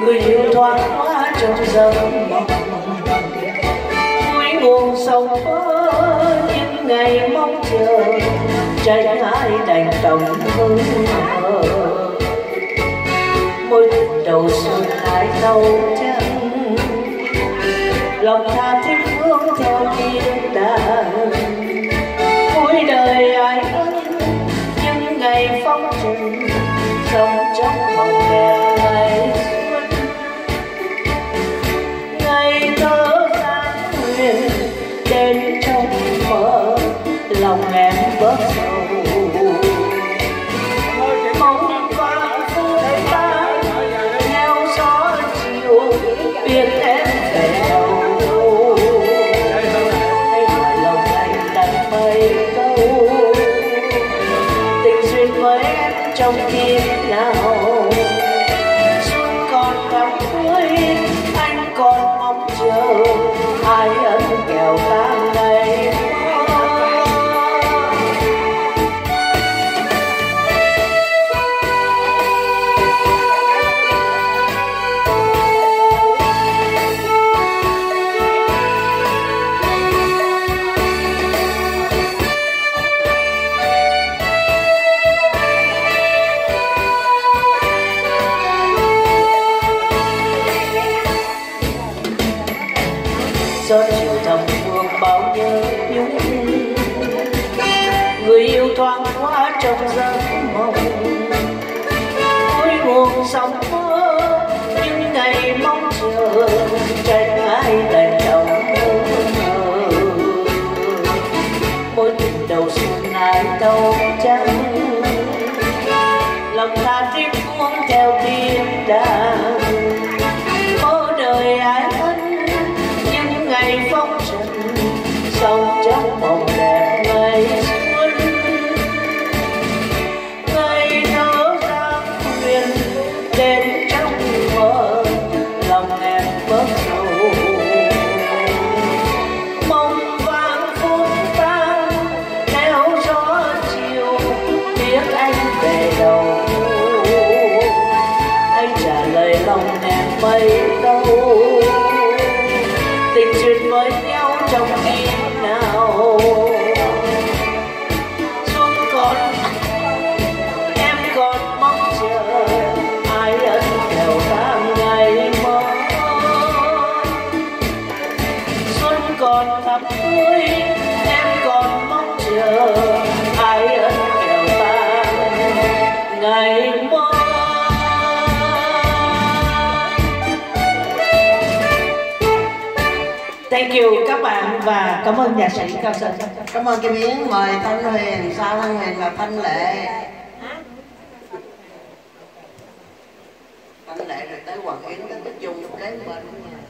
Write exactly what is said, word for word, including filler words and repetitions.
người yêu thoáng qua trong giấc mộng, cuối nguồn sông mơ những ngày mong chờ, trái ai đành tâm hương hờ. Môi đầu xuân lại đâu trắng, lòng tha thiết phương theo thiên đàng. Cuối đời ai ân những ngày phong trần, sống trong mộng đẹp ngày xuân. Ngày thơ sáng huyền đến trong mơ, lòng em bớt sầu. Mong vang phút ta theo gió chiều, biết em về đâu. Hay hỏi lòng anh đặt mấy câu, tình duyên với em trong kiếp nào. Xuân còn gặp cuối, anh còn mong chờ ai ân kèo tan ngày. Gió chiều thầm buông bao nhớ nhung, người yêu thoáng qua trong giấc mộng, cuối nguồn sóng mơ những ngày mong chờ, trách ai đành lòng mơ. Mối tình đầu xuân ai đâu trắng, lòng tha thiết buông theo thiên đàng. Mơ đời ai ân những ngày phong trần, sống trong mộng đẹp ngày xuân. Ngày thơ giang huyền đến trong mơ, lòng em bớt sầu. Mong vang phút tan theo gió chiều, biết anh về đâu. Anh trả lời lòng em mấy câu, tình duyên với nhau trong kiếp nào. Xuân còn em còn mong chờ ai ân kèo tan ngày mơ. Xuân còn thắm cuối, em còn mong chờ ai ân kèo tan ngày mơ. Thank you các bạn và cảm ơn nhạc sĩ Cao Sơn. Cảm ơn Kim Yến. Mời Thanh Huyền, sau Thanh Huyền là Thanh Lệ. Thanh Lệ rồi tới Hoàng Yến, tới Bích Dung kế bên.